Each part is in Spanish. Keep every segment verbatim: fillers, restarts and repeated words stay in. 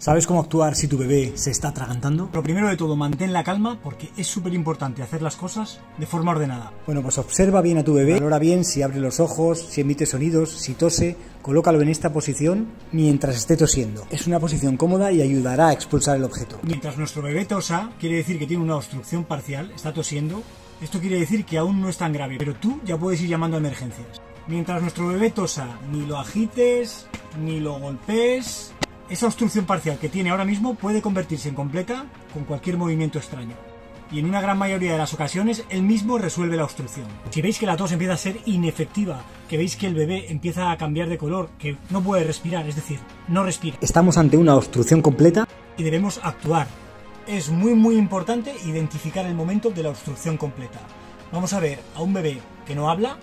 ¿Sabes cómo actuar si tu bebé se está atragantando? Lo primero de todo, mantén la calma porque es súper importante hacer las cosas de forma ordenada. Bueno, pues observa bien a tu bebé, valora bien si abre los ojos, si emite sonidos, si tose, colócalo en esta posición mientras esté tosiendo. Es una posición cómoda y ayudará a expulsar el objeto. Mientras nuestro bebé tosa, quiere decir que tiene una obstrucción parcial, está tosiendo. Esto quiere decir que aún no es tan grave, pero tú ya puedes ir llamando a emergencias. Mientras nuestro bebé tosa, ni lo agites, ni lo golpees. Esa obstrucción parcial que tiene ahora mismo puede convertirse en completa con cualquier movimiento extraño. Y en una gran mayoría de las ocasiones, él mismo resuelve la obstrucción. Si veis que la tos empieza a ser inefectiva, que veis que el bebé empieza a cambiar de color, que no puede respirar, es decir, no respira. Estamos ante una obstrucción completa y debemos actuar. Es muy muy importante identificar el momento de la obstrucción completa. Vamos a ver a un bebé que no habla,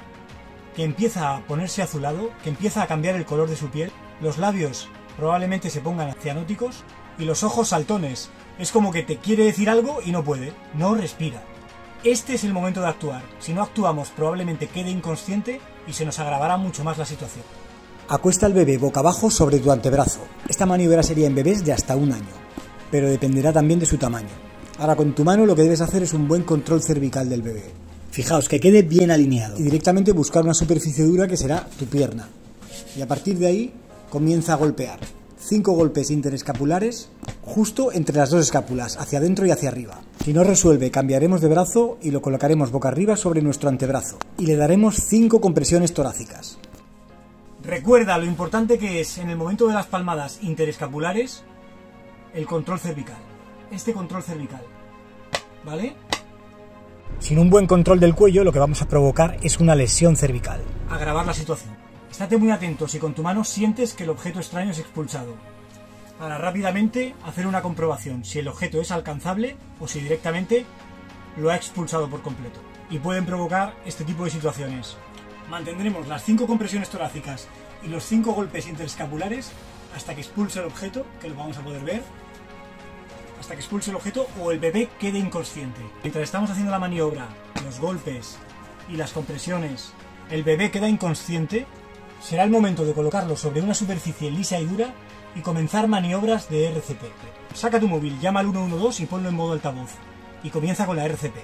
que empieza a ponerse azulado, que empieza a cambiar el color de su piel, los labios probablemente se pongan cianóticos y los ojos saltones. Es como que te quiere decir algo y no puede, no respira. Este es el momento de actuar. Si no actuamos, probablemente quede inconsciente y se nos agravará mucho más la situación. Acuesta al bebé boca abajo sobre tu antebrazo. Esta maniobra sería en bebés de hasta un año, pero dependerá también de su tamaño. Ahora con tu mano lo que debes hacer es un buen control cervical del bebé. Fijaos que quede bien alineado y directamente buscar una superficie dura que será tu pierna. Y a partir de ahí comienza a golpear. Cinco golpes interescapulares justo entre las dos escápulas, hacia adentro y hacia arriba. Si no resuelve, cambiaremos de brazo y lo colocaremos boca arriba sobre nuestro antebrazo. Y le daremos cinco compresiones torácicas. Recuerda lo importante que es en el momento de las palmadas interescapulares el control cervical. Este control cervical. ¿Vale? Sin un buen control del cuello, lo que vamos a provocar es una lesión cervical. Agravar la situación. Estate muy atento si con tu mano sientes que el objeto extraño es expulsado. Ahora rápidamente hacer una comprobación si el objeto es alcanzable o si directamente lo ha expulsado por completo. Y pueden provocar este tipo de situaciones. Mantendremos las cinco compresiones torácicas y los cinco golpes interescapulares hasta que expulse el objeto, que lo vamos a poder ver, hasta que expulse el objeto o el bebé quede inconsciente. Mientras estamos haciendo la maniobra, los golpes y las compresiones, el bebé queda inconsciente. Será el momento de colocarlo sobre una superficie lisa y dura y comenzar maniobras de R C P. Saca tu móvil, llama al uno uno dos y ponlo en modo altavoz. Y comienza con la R C P.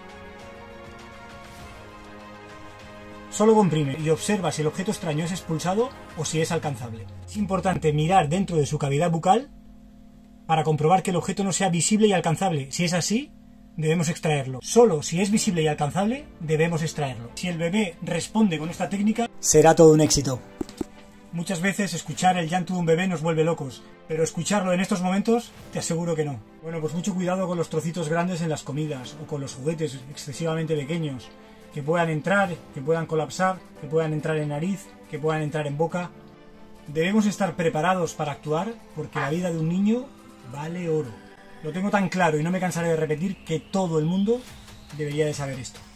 Solo comprime y observa si el objeto extraño es expulsado o si es alcanzable. Es importante mirar dentro de su cavidad bucal para comprobar que el objeto no sea visible y alcanzable. Si es así, debemos extraerlo. Solo si es visible y alcanzable, debemos extraerlo. Si el bebé responde con esta técnica, será todo un éxito. Muchas veces escuchar el llanto de un bebé nos vuelve locos, pero escucharlo en estos momentos, te aseguro que no. Bueno, pues mucho cuidado con los trocitos grandes en las comidas o con los juguetes excesivamente pequeños, que puedan entrar, que puedan colapsar, que puedan entrar en nariz, que puedan entrar en boca. Debemos estar preparados para actuar porque la vida de un niño vale oro. Lo tengo tan claro y no me cansaré de repetir que todo el mundo debería de saber esto.